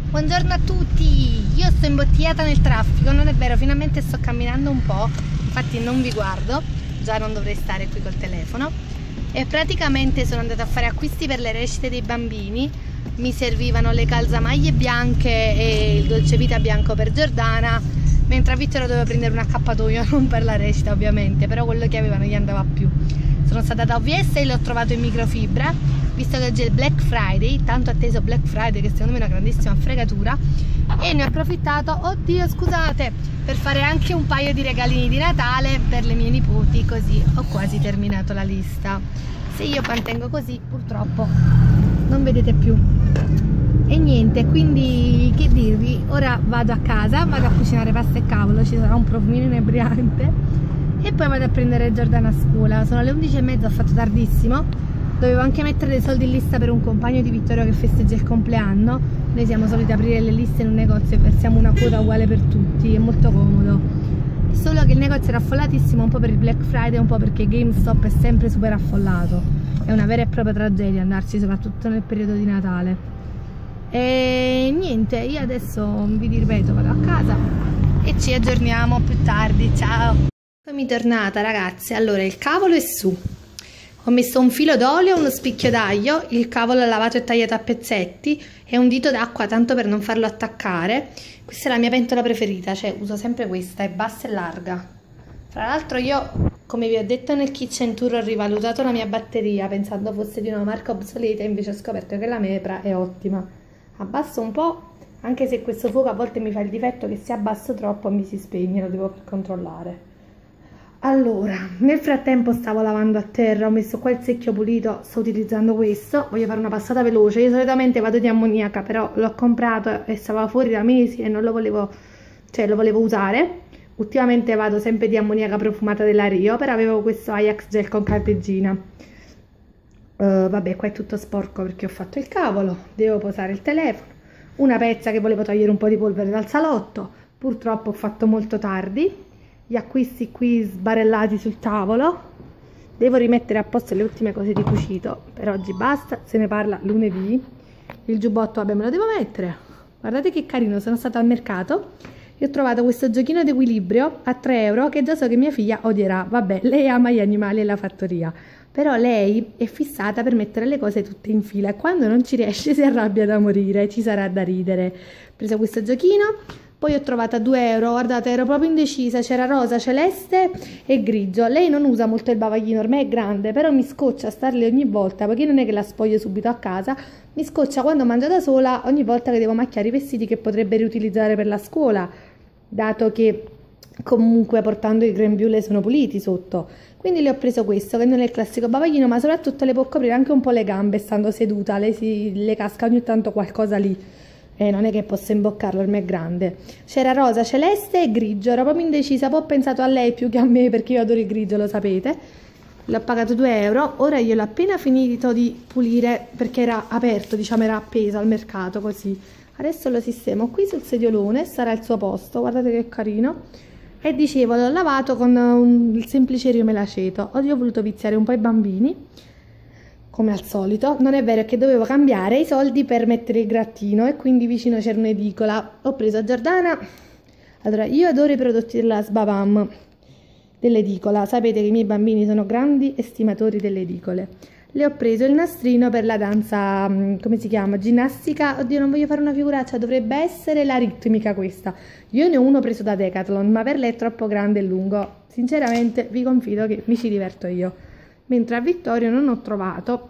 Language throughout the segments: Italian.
Buongiorno a tutti, io sto imbottigliata nel traffico, non è vero, finalmente sto camminando un po', infatti non vi guardo, già non dovrei stare qui col telefono. E praticamente sono andata a fare acquisti per le recite dei bambini, mi servivano le calzamaglie bianche e il dolcevita bianco per Giordana, mentre a Vittorio dovevo prendere un accappatoio, non per la recita ovviamente, però quello che aveva non gli andava più. Sono stata da OVS e l'ho trovato in microfibra, visto che oggi è il Black Friday, tanto atteso Black Friday che secondo me è una grandissima fregatura, e ne ho approfittato, oddio scusate, per fare anche un paio di regalini di Natale per le mie nipoti, così ho quasi terminato la lista. Se io mantengo così purtroppo non vedete più. E niente, quindi che dirvi, ora vado a casa, vado a cucinare pasta e cavolo, ci sarà un profumino inebriante e poi vado a prendere Giordana a scuola. Sono le 11:30, ho fatto tardissimo, dovevo anche mettere dei soldi in lista per un compagno di Vittorio che festeggia il compleanno. Noi siamo soliti aprire le liste in un negozio e versiamo una quota uguale per tutti, è molto comodo, solo che il negozio era affollatissimo, un po' per il Black Friday, un po' perché GameStop è sempre super affollato, è una vera e propria tragedia andarci, soprattutto nel periodo di Natale. E niente, io adesso vi ripeto, vado a casa e ci aggiorniamo più tardi, ciao. Eccomi tornata ragazzi, allora il cavolo è su, ho messo un filo d'olio, uno spicchio d'aglio, il cavolo lavato e tagliato a pezzetti e un dito d'acqua tanto per non farlo attaccare. Questa è la mia pentola preferita, cioè uso sempre questa, è bassa e larga. Fra l'altro io, come vi ho detto nel kitchen tour, ho rivalutato la mia batteria pensando fosse di una marca obsoleta, invece ho scoperto che la Mepra è ottima. Abbasso un po', anche se questo fuoco a volte mi fa il difetto che se abbasso troppo mi si spegne, lo devo controllare. Allora, nel frattempo stavo lavando a terra, ho messo qua il secchio pulito, sto utilizzando questo, voglio fare una passata veloce. Io solitamente vado di ammoniaca, però l'ho comprato e stava fuori da mesi e non lo volevo, cioè lo volevo usare. Ultimamente vado sempre di ammoniaca profumata della Rio, però avevo questo Ajax gel con candeggina. Vabbè, qua è tutto sporco perché ho fatto il cavolo, devo posare il telefono, una pezza che volevo togliere un po' di polvere dal salotto, purtroppo ho fatto molto tardi, gli acquisti qui sbarellati sul tavolo, devo rimettere a posto le ultime cose di cucito, per oggi basta, se ne parla lunedì. Il giubbotto vabbè me lo devo mettere, guardate che carino, sono stata al mercato e ho trovato questo giochino d'equilibrio a 3 euro che già so che mia figlia odierà, vabbè, lei ama gli animali e la fattoria, però lei è fissata per mettere le cose tutte in fila e quando non ci riesce si arrabbia da morire, ci sarà da ridere. Ho preso questo giochino, poi ho trovato a 2 euro, guardate ero proprio indecisa, c'era rosa, celeste e grigio. Lei non usa molto il bavaglino, ormai è grande, però mi scoccia starle ogni volta, perché non è che la spoglio subito a casa, mi scoccia quando mangia da sola ogni volta che devo macchiare i vestiti che potrebbe riutilizzare per la scuola, dato che comunque portando i grembiule sono puliti sotto. Quindi le ho preso questo che non è il classico bavaglino, ma soprattutto le può coprire anche un po' le gambe stando seduta, le casca ogni tanto qualcosa lì, non è che posso imboccarlo, ormai è grande. C'era rosa, celeste e grigio, ero proprio indecisa, poi ho pensato a lei più che a me perché io adoro il grigio, lo sapete. L'ho pagato 2 euro, ora io l'ho appena finito di pulire perché era aperto, diciamo era appeso al mercato così. Adesso lo sistemo qui sul sediolone, sarà il suo posto, guardate che carino. E dicevo, l'ho lavato con il semplice riumelaceto. Oggi ho voluto viziare un po' i bambini, come al solito. Non è vero, che dovevo cambiare i soldi per mettere il grattino e quindi vicino c'era un'edicola. Ho preso a Giordana. Allora, io adoro i prodotti della Sbavamp, dell'edicola. Sapete che i miei bambini sono grandi estimatori delle edicole. Le ho preso il nastrino per la danza, come si chiama? Ginnastica, oddio non voglio fare una figuraccia, dovrebbe essere la ritmica questa. Io ne ho uno preso da Decathlon, ma per lei è troppo grande e lungo. Sinceramente vi confido che mi ci diverto io. Mentre a Vittorio non ho trovato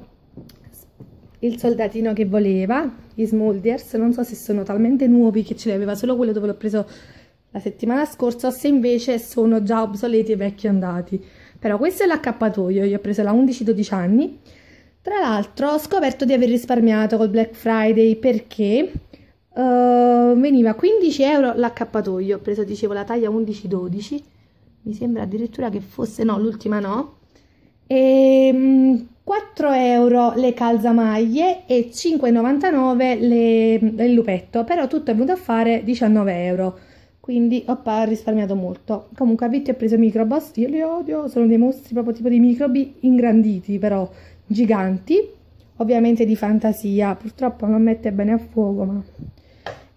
il soldatino che voleva, gli Smoldiers, non so se sono talmente nuovi che ce li aveva solo quello dove l'ho preso la settimana scorsa o se invece sono già obsoleti e vecchi andati. Però questo è l'accappatoio, io ho preso la 11-12 anni. Tra l'altro ho scoperto di aver risparmiato col Black Friday perché veniva 15 euro l'accappatoio. Ho preso, dicevo, la taglia 11-12, mi sembra addirittura che fosse, no, l'ultima no. E 4 euro le calzamaglie e 5,99 il lupetto, però tutto è venuto a fare 19 euro. Quindi ho risparmiato molto. Comunque a Vitti ho preso Microboss, io li odio, sono dei mostri proprio tipo di microbi ingranditi, però giganti, ovviamente di fantasia, purtroppo non mette bene a fuoco, ma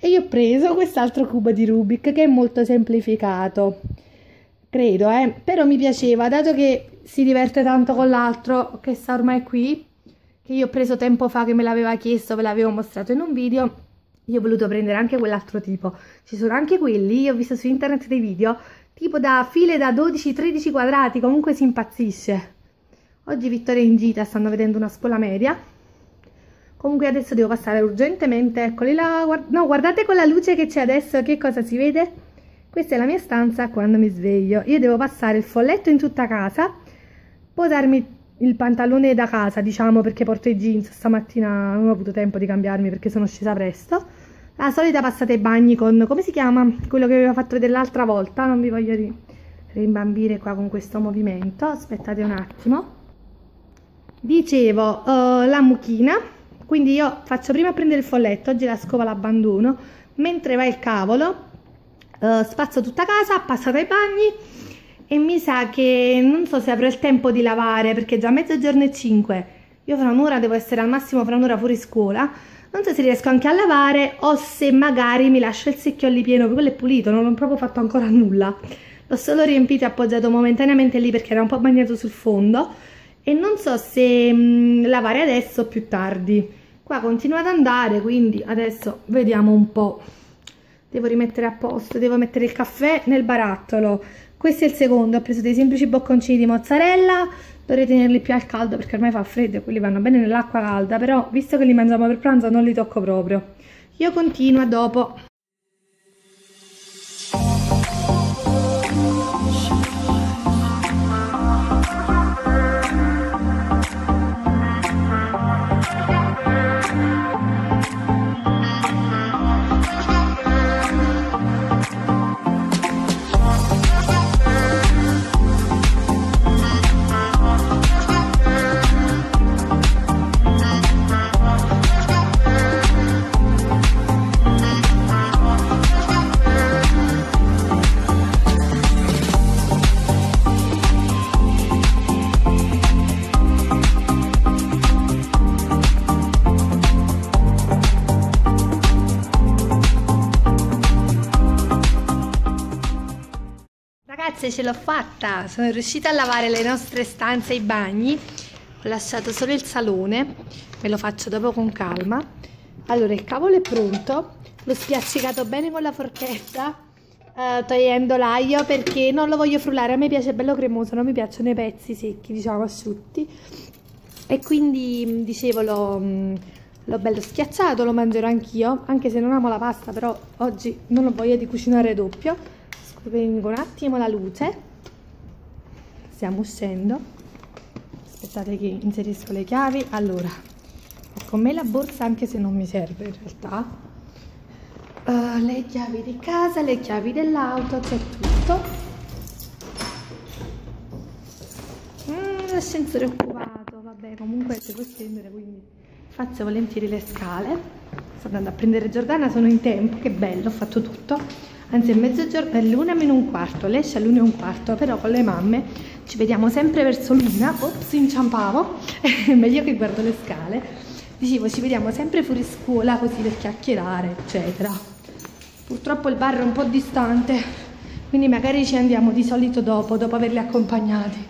E io ho preso quest'altro cubo di Rubik che è molto semplificato, credo, però mi piaceva, dato che si diverte tanto con l'altro che sta ormai qui, che io ho preso tempo fa, che me l'aveva chiesto, ve l'avevo mostrato in un video. Io ho voluto prendere anche quell'altro tipo. Ci sono anche quelli, io ho visto su internet dei video, tipo da file da 12-13 quadrati, comunque si impazzisce. Oggi Vittoria è in gita, stanno vedendo una scuola media. Comunque adesso devo passare urgentemente, eccoli là, no, guardate con la luce che c'è adesso, che cosa si vede? Questa è la mia stanza quando mi sveglio. Io devo passare il folletto in tutta casa, posarmi il pantalone da casa, diciamo, perché porto i jeans, stamattina non ho avuto tempo di cambiarmi perché sono scesa presto. La solita passata ai bagni con, come si chiama? Quello che avevo fatto vedere l'altra volta, non vi voglio rimbambire qua con questo movimento, aspettate un attimo. Dicevo, la mucchina, quindi io faccio prima prendere il folletto, oggi la scopa l'abbandono, mentre va il cavolo, spazzo tutta casa, passata ai bagni. E mi sa che non so se avrò il tempo di lavare perché già mezzogiorno e 5. Io fra un'ora devo essere al massimo fra un'ora fuori scuola. Non so se riesco anche a lavare o se magari mi lascio il secchiolli pieno, perché quello è pulito, non ho proprio fatto ancora nulla. L'ho solo riempito e appoggiato momentaneamente lì perché era un po' bagnato sul fondo. E non so se lavare adesso o più tardi. Qua continua ad andare, quindi adesso vediamo un po'. Devo rimettere a posto, devo mettere il caffè nel barattolo. Questo è il secondo, ho preso dei semplici bocconcini di mozzarella, dovrei tenerli più al caldo perché ormai fa freddo e quelli vanno bene nell'acqua calda, però visto che li mangiamo per pranzo non li tocco proprio. Io continuo a dopo. Ragazze, ce l'ho fatta, sono riuscita a lavare le nostre stanze e i bagni, ho lasciato solo il salone, me lo faccio dopo con calma. Allora il cavolo è pronto, l'ho spiaccicato bene con la forchetta, togliendo l'aglio perché non lo voglio frullare, a me piace bello cremoso, non mi piacciono i pezzi secchi, diciamo asciutti, e quindi dicevo l'ho bello schiacciato, lo mangerò anch'io, anche se non amo la pasta, però oggi non ho voglia di cucinare doppio. Spengo un attimo la luce, stiamo uscendo, aspettate che inserisco le chiavi. Allora, ho con me la borsa anche se non mi serve in realtà, le chiavi di casa, le chiavi dell'auto, c'è tutto. L'ascensore è occupato, vabbè, comunque si può scendere, quindi faccio volentieri le scale. Sto andando a prendere Giordana, sono in tempo, che bello, ho fatto tutto. Anzi è mezzogiorno, è l'1:15, lei esce all'1:15, però con le mamme ci vediamo sempre verso l'1. Ops, inciampavo, è meglio che guardo le scale. Dicevo, ci vediamo sempre fuori scuola così per chiacchierare, eccetera. Purtroppo il bar è un po' distante, quindi magari ci andiamo di solito dopo averli accompagnati.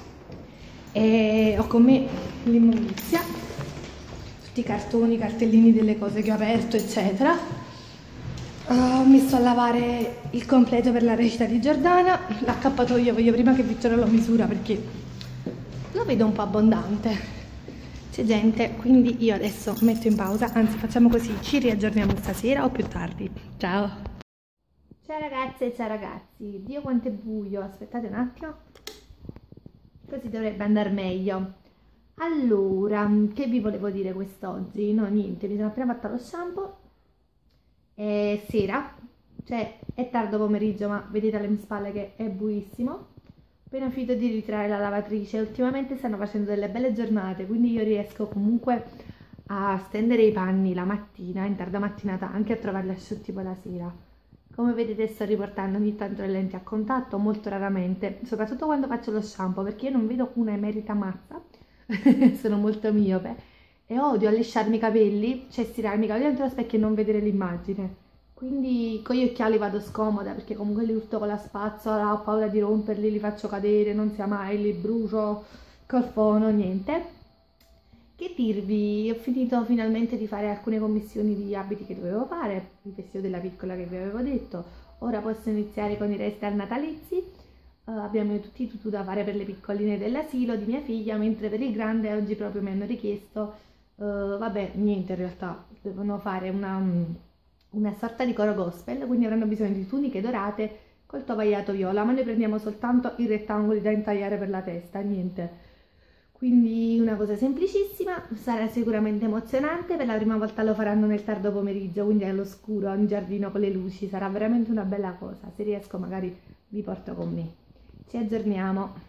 E ho con me l'immondizia, tutti i cartoni, i cartellini delle cose che ho aperto, eccetera. Mi sto a lavare il completo per la recita di Giordana. L'accappatoio voglio prima che Vittorio lo misura perché lo vedo un po' abbondante, c'è gente, quindi io adesso metto in pausa, anzi facciamo così, ci riaggiorniamo stasera o più tardi. Ciao! Ciao ragazze e ciao ragazzi, Dio quanto è buio, aspettate un attimo, così dovrebbe andare meglio. Allora, che vi volevo dire quest'oggi? No, niente, mi sono appena fatta lo shampoo. È sera, cioè è tardo pomeriggio, ma vedete alle mie spalle che è buissimo. Ho appena finito di ritirare la lavatrice. Ultimamente stanno facendo delle belle giornate, quindi io riesco comunque a stendere i panni la mattina, in tarda mattinata, anche a trovarli asciutti poi la sera. Come vedete sto riportando ogni tanto le lenti a contatto, molto raramente, soprattutto quando faccio lo shampoo, perché io non vedo una emerita mazza, sono molto miope. E odio allisciarmi i capelli, cioè stirarmi i capelli dentro lo specchio e non vedere l'immagine. quindi con gli occhiali vado scomoda perché comunque li urto con la spazzola, ho paura di romperli, li faccio cadere, non sia mai, li brucio col fono, niente. Che dirvi, ho finito finalmente di fare alcune commissioni di abiti che dovevo fare, il vestito della piccola che vi avevo detto, ora posso iniziare con i resti natalizi. Abbiamo tutti i tutù da fare per le piccoline dell'asilo di mia figlia, mentre per il grande oggi proprio mi hanno richiesto, vabbè, niente in realtà, devono fare una sorta di coro gospel, quindi avranno bisogno di tuniche dorate col tovagliato viola, ma noi prendiamo soltanto i rettangoli da intagliare per la testa, niente. Quindi una cosa semplicissima, sarà sicuramente emozionante, per la prima volta lo faranno nel tardo pomeriggio, quindi all'oscuro, in giardino con le luci, sarà veramente una bella cosa, se riesco magari vi porto con me. Ci aggiorniamo.